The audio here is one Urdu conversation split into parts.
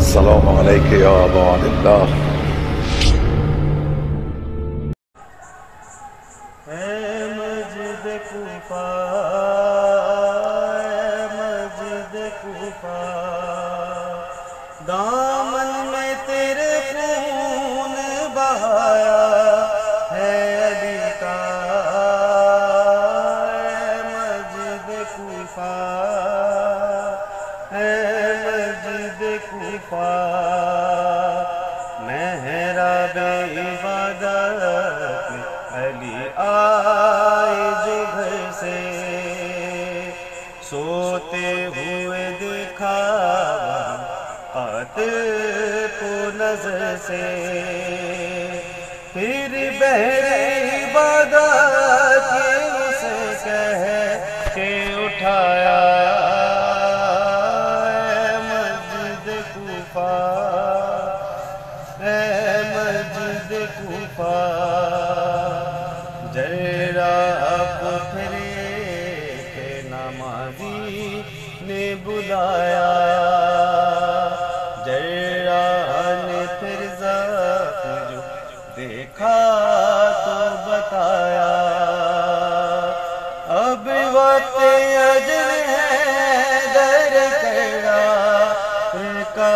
السلام عليك يا أبا عبد الله. مسجد کوفہ، مسجد کوفہ، دامن میں تیرے خون بہایا ہے علی کا، مسجد کوفہ، مسجد کوفہ، محراب عبادت میں علی آئے جو گھر سے، سوتے ہوئے دیکھا قاتل کو نظر سے، پھر بحر عبادت یہ اسے کہہ کے اٹھایا، اے مسجد کوفہ، اے مسجد کوفہ، جراح کو پھر ایک نمازی نے بلایا، جراح نے پھر زخم جو دیکھا تو بتایا، اب وقت اجل ہے در قرار کا،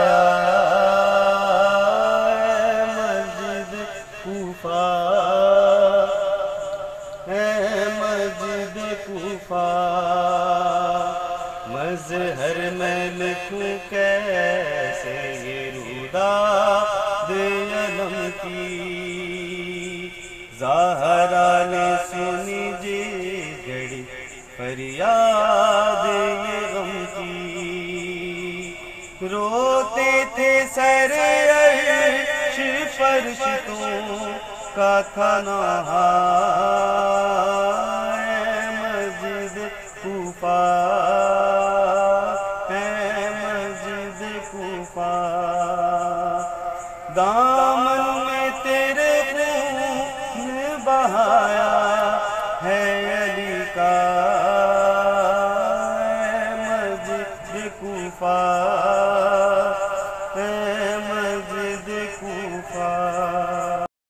مسجد کوفہ، مسجد کوفہ، مظہر میں لکھوں کیسے یہ روداد علم کی، زہرا نے سنی جس گھڑی فریاد یہ غم کی، روتے تھے سر عرش فرشتوں کا تھا نہا، مسجد کوفہ، مسجد کوفہ، دامن میں تیرے خون بہایا ہے علی کا، مسجد کوفہ۔